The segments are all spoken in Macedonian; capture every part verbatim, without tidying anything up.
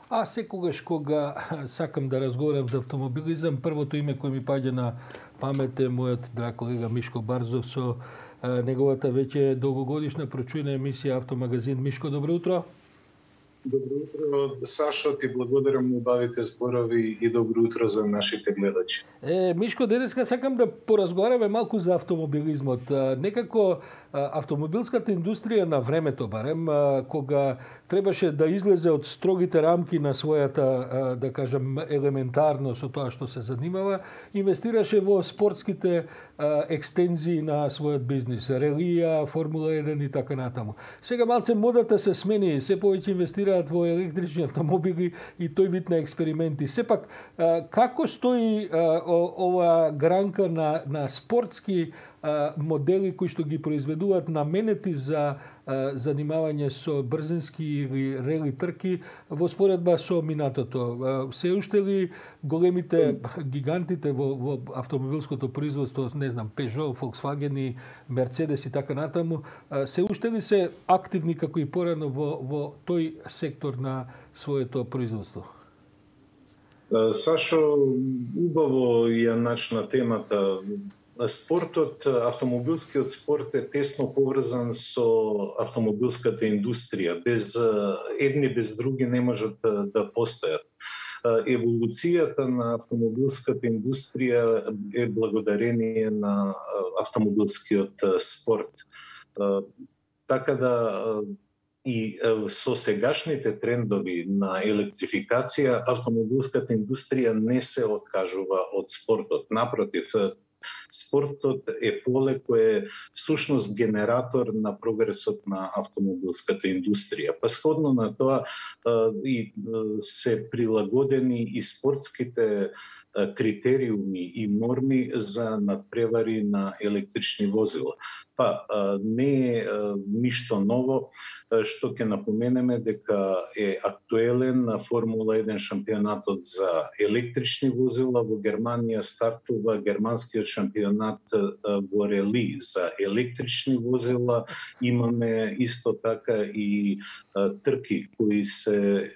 А секогаш кога сакам да разговарам за автомобилизам, првото име кое ми паѓа на памет е мојот драг колега Мишко Барзов со неговата веќе долгогодишна прочуена емисија Автомагазин. Мишко, добро утро. Добро утро, Сашо, ти благодарам убавите зборови и добро утро за нашите гледачи. Е, Мишко, денеска сакам да поразговараме малку за автомобилизмот. Некако автомобилската индустрија на времето, барем, кога требаше да излезе од строгите рамки на својата, да кажем, елементарно со тоа што се занимава, инвестираше во спортските екстензии на својот бизнис, релија, Формула еден и така натаму. Сега малце модата се смени, се повеќе инвестираат во електрични автомобили и тој вид на експерименти. Сепак, како стои ова гранка на, на спортски модели кои што ги произведуваат наменети за занимавање со брзински или рели трки во споредба со минатото? Се уште ли големите гигантите во, во автомобилското производство, не знам, Peugeot, Volkswagen и Mercedes и така натаму, се уште ли се активни како и порано во, во тој сектор на своето производство? Сашо, убаво ја начна темата. Спортот, автомобилскиот спорт е тесно поврзан со автомобилската индустрија. Без едни без други не можат да, да постојат. Еволуцијата на автомобилската индустрија е благодарение на автомобилскиот спорт. Така да и со сегашните трендови на електрификација, автомобилската индустрија не се откажува од спортот. Напротив, спортот е поле кое е всушност генератор на прогресот на автомобилската индустрија. Па сходно на тоа и се прилагодени и спортските критериуми и норми за надпревари на електрични возила. Па не е ништо ново што ќе напоменеме дека е актуелен на Формула еден шампионатот за електрични возила. Во Германија стартува германскиот шампионат во рели за електрични возила. Имаме исто така и трки кои се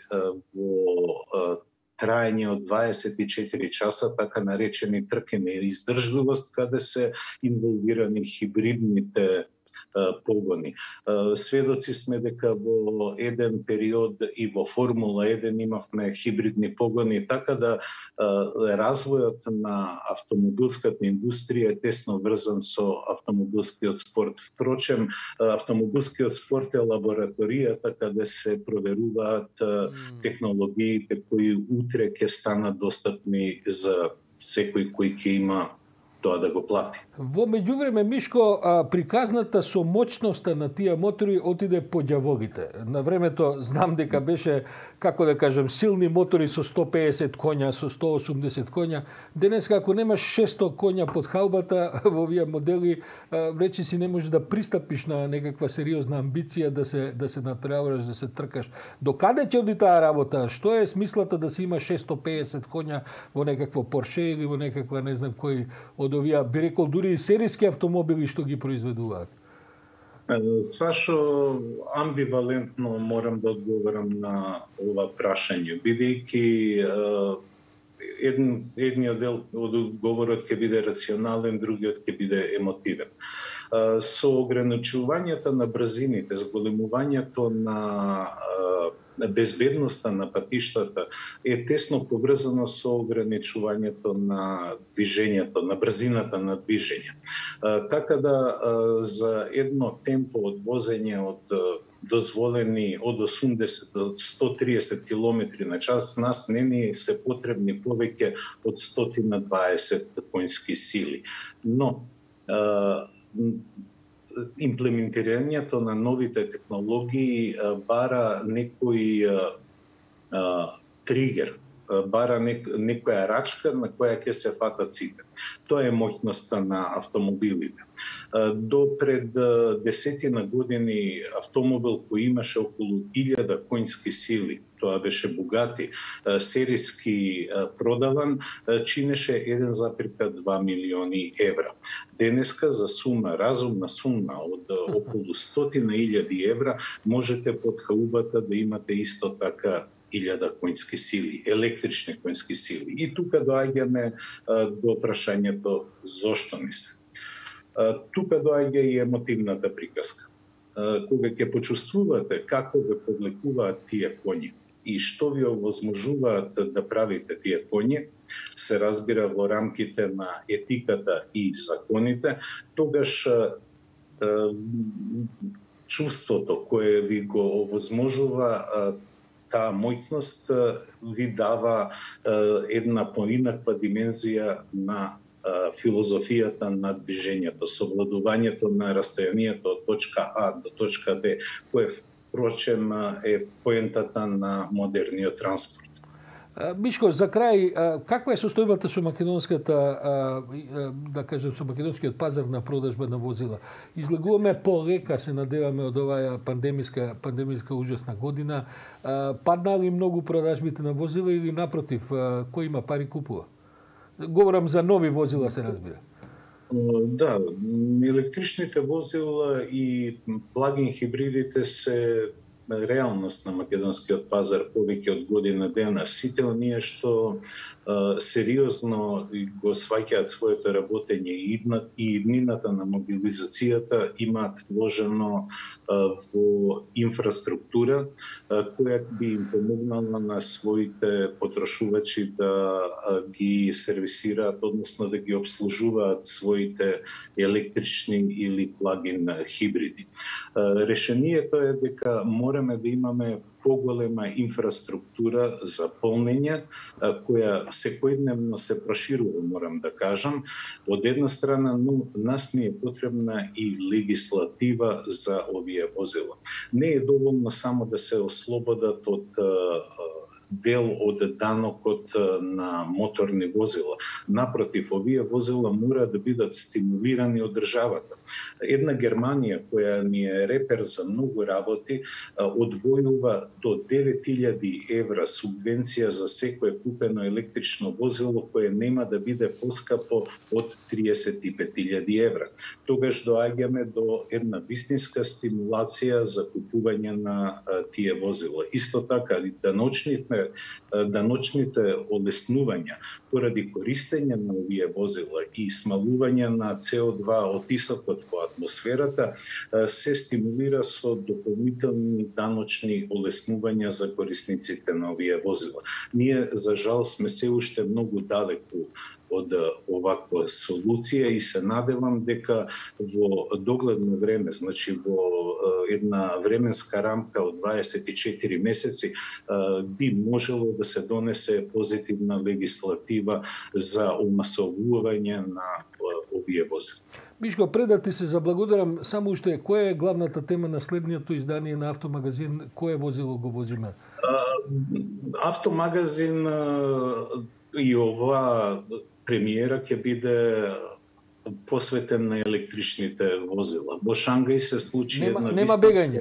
во трајање од дваесет и четири часа, така наречени трки на издржливост, каде се инволвирани хибридните погони. Сведоци сме дека во еден период и во Формула еден имавме хибридни погони, така да развојот на автомобилската индустрија е тесно врзан со автомобилскиот спорт. Впрочем, автомобилскиот спорт е лабораторијата каде се проверуваат технологиите кои утре ќе станат достапни за секој кој ќе има тоа да го плати. Во меѓувреме, Мишко, приказната со моќноста на тие мотори отиде по ѓаволите. На времето знам дека беше, како да кажем, силни мотори со сто пеесет коња, со сто осумдесет коња. Денес, ако немаш шесто коња под хаубата во овие модели, речи си не можеш да пристапиш на некаква сериозна амбиција да се да се натпревараш, да се тркаш. До каде ќе оди таа работа? Што е смислата да се има шесто пеесет коња во некакво Порше или во некаква не знам кој од овие, би рекол, дури и серијски автомобили што ги произведуваат? Сашо, амбивалентно морам да одговорам на ова прашање, бидејќи еден, едниот дел од одговорот ќе биде рационален, другиот ќе биде емотивен. Со ограничувањето на брзините, зголемувањето на безбедноста на патиштата е тесно поврзано со ограничувањето на движењето, на брзината на движење. Така да за едно темпо од возење од дозволени од осумдесет до сто триесет километри на час, нас не ни се потребни повеќе од сто дваесет конски сили. Но имплементирањето на новите технологии бара некој тригер, бара некоја рачка на која ќе се фатат сите. Тоа е моќноста на автомобилите. До пред десетина години автомобил кој имаше околу илјада конски сили, тоа беше Bugatti, серијски продаван, чинеше еден зарез два милиони евра. Денеска за сума, разумна сума од околу стотина илјади евра можете под хаубата да имате исто така илјада конски сили, електрични конски сили. И тука доаѓаме до прашањето зошто не се. Тука доаѓа и емотивната приказка. Кога ќе почувствувате како ве подлекуваат тие коњи и што ви овозможуваат да правите тие коњи, се разбира во рамките на етиката и законите, тогаш чувството кое ви го овозможува таа моќност ви дава една поинаква димензија на филозофијата на движењето, совладувањето на растојанието од точка А до точка Б, кое впрочем е поентата на модерниот транспорт. Мишко, за крај, каква е состојбата со македонската, да кажем, со македонскиот пазар на продажба на возила? Излегуваме полека, се надеваме од оваа пандемиска, пандемиска ужасна година. Паднали многу продажбите на возила или напротив, кој има пари купува? Говорам за нови возила, се разбира. Да, електричните возила и плагин хибридите се реалност на македонскиот пазар повеќе од година дена. Сите оние што а, сериозно го сваќаат своето работење и, иднат, и иднината на мобилизацијата имаат вложено а, во инфраструктура а, која би им помогнала на своите потрошувачи да а, ги сервисираат, односно да ги обслужуваат своите електрични или плагин хибриди. А, решението е дека мораме да имаме поголема инфраструктура за полнење, која секојдневно се проширува, морам да кажам. Од една страна, но нас не е потребна и легислатива за овие возила. Не е доволно само да се ослободат од дел од данокот на моторни возила. Напротив, овие возила мора да бидат стимулирани од државата. Една Германија, која ни е репер за многу работи, одвојува до девет илјади евра субвенција за секое купено електрично возило кое нема да биде поскапо од триесет и пет илјади евра. Тогаш доаѓаме до една вистинска стимулација за купување на тие возила. Исто така, даночните, даночните олеснувања поради користење на овие возила и смалување на С О два отисокот во атмосферата се стимулира со дополнителни даночни олеснувања за корисниците на овие возила. Ние, за жал, сме се уште многу далеку од оваква солуција и се надевам дека во догледно време, значи во една временска рамка од дваесет и четири месеци, би можело да се донесе позитивна легислатива за омасовување на овие возила. Мишко, пред да ти се заблагодарам, само уште која е главната тема на следниото издание на Автомагазин? Кое возило го возиме? Автомагазин и ова премиера ќе биде посветен на електричните возила. Во Шангај се случи нема, една нема бегање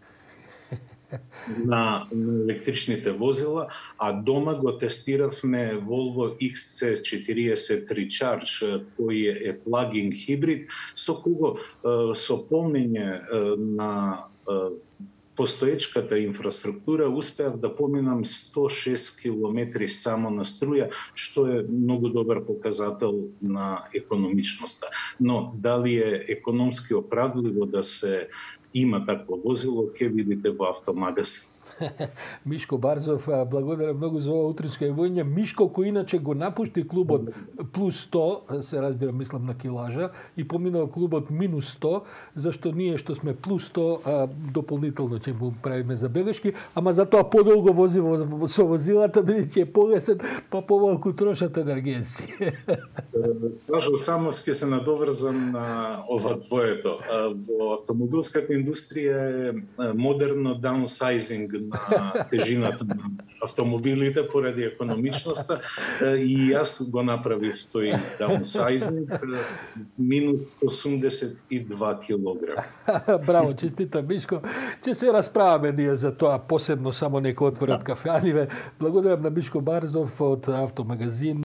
на, на електричните возила, а дома го тестиравме Volvo X C четириесет Recharge, кој е плагин хибрид, со кого со полнење на постоечката инфраструктура успеав да поминам сто и шест километри само на струја, што е многу добар показател на економичноста. Но дали е економски оправдливо да се има такво возило, ќе видите во Автомагазин. Мишко Барзов, благодарам многу за ова утринско јавување. Мишко, кој иначе го напушти клубот плюс сто, се разбира, мислам на килажа, и поминал клубот минус сто, зашто ние што сме плюс сто, а, дополнително ќе му правиме забелешки, ама затоа подолго вози во, со возилата, бидејќи е полесен, па помалку трошат енергија си. Кажу, само ќе се надоврзам на ова двоето. Во автомобилската индустрија е модерно даунсайзинг на тежината на автомобилите поради економичноста и јас го направив тој даунсайзинг, минус осумдесет и два килограма. Браво, честита Мишко. Ќе се расправаме ние за тоа посебно, само нека отворат кафеаниве. Благодарам на Мишко Барзов од Автомагазин.